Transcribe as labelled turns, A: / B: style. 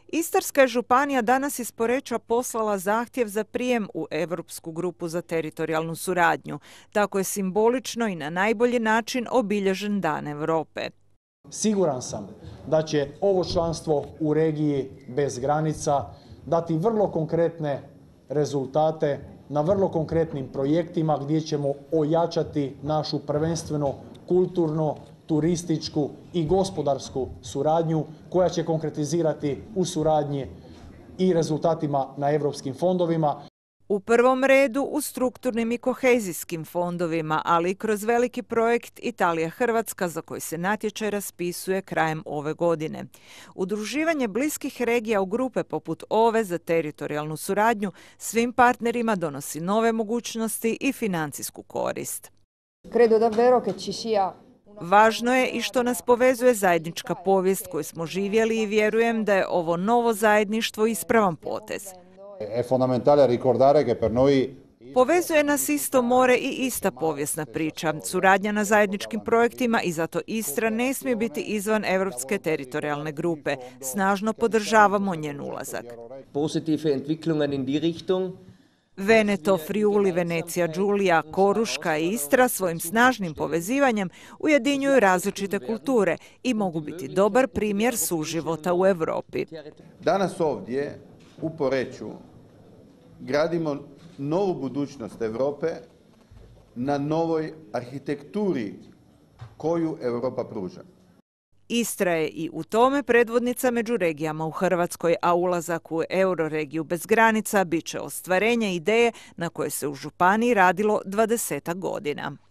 A: Istarska je županija danas iz Poreča poslala zahtjev za prijem u Europsku grupu za teritorijalnu suradnju. Tako je simbolično i na najbolji način obilježen Dan Europe.
B: Siguran sam da će ovo članstvo u regiji bez granica dati vrlo konkretne rezultate na vrlo konkretnim projektima gdje ćemo ojačati našu prvenstveno kulturno, turističku i gospodarsku suradnju koja će konkretizirati u suradnji i rezultatima na europskim fondovima.
A: U prvom redu u strukturnim i kohezijskim fondovima, ali i kroz veliki projekt Italija-Hrvatska za koji se natječaj raspisuje krajem ove godine. Udruživanje bliskih regija u grupe poput ove za teritorijalnu suradnju svim partnerima donosi nove mogućnosti i financijsku korist. Važno je i što nas povezuje zajednička povijest koju smo živjeli i vjerujem da je ovo novo zajedništvo ispravan potez. Povezuje nas isto more i ista povijesna priča, suradnja na zajedničkim projektima i zato Istra ne smije biti izvan Europske teritorijalne grupe. Snažno podržavamo njen ulazak. Veneto, Friuli, Venecija, Giulia, Koruška i Istra svojim snažnim povezivanjem ujedinjuju različite kulture i mogu biti dobar primjer suživota u Europi.
C: Danas ovdje u Poreču gradimo novu budućnost Europe na novoj arhitekturi koju Europa pruža.
A: Istra je i u tome predvodnica među regijama u Hrvatskoj, a ulazak u euroregiju bez granica bit će ostvarenje ideje na koje se u županiji radilo 20 godina.